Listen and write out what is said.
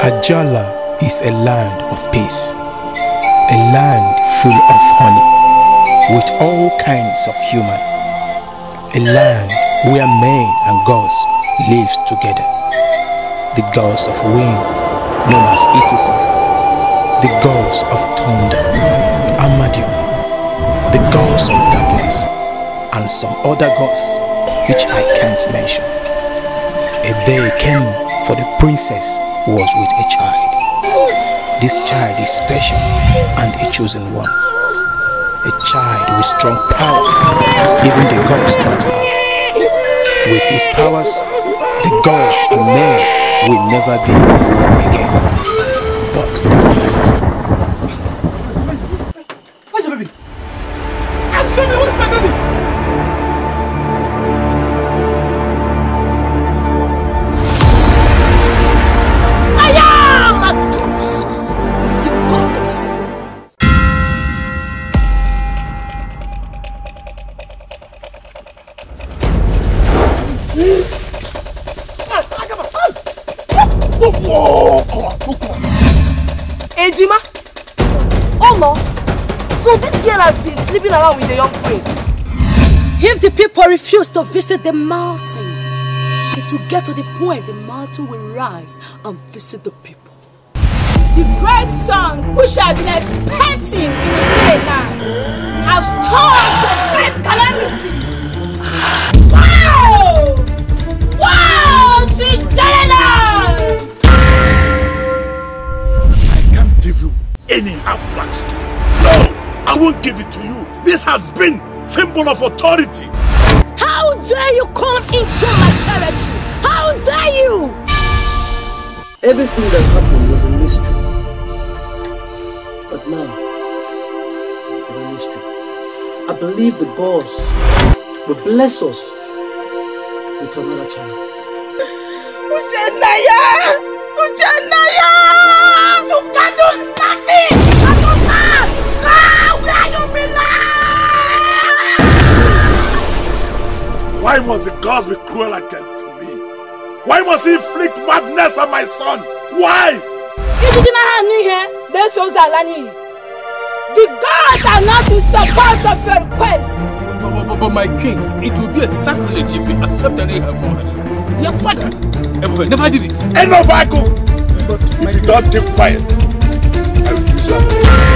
Ajala is a land of peace, a land full of honey, with all kinds of human, a land where men and gods live together. The gods of wind, known as Ikuku, the gods of thunder, Amadeo, the gods of darkness, and some other gods which I can't mention. A day came for the princess who was with a child. This child is special and a chosen one. A child with strong powers, even the gods don't have. With his powers, the gods and men will never be equal again. But that night... Where's the baby? Answer me, where's my baby? Ejima? Oh no! So this girl has been sleeping around with the young prince? If the people refuse to visit the mountain, it will get to the point the mountain will rise and visit the people. The great sun which I have been expecting in the dayland has turned to great calamity. Wow! Wow! The dayland! I can't give you any half-black stone. No! I won't give it to you. This has been symbol of authority. How dare you come into my territory? How dare you? Everything that happened was a mystery. But now, it's a mystery. I believe the gods will bless us with another child. Uchenaya! Uchenaya! You can do nothing! Where you belong! Why must the gods be cruel against me? Why must he inflict madness on my son? Why? If you didn't have me here, then so Zalani. The gods are not in support of your request. But my king, it will be a sacrilege if you accept any help from her. Your father never did it. Enough, Aku! But if you don't keep quiet, I will use you as a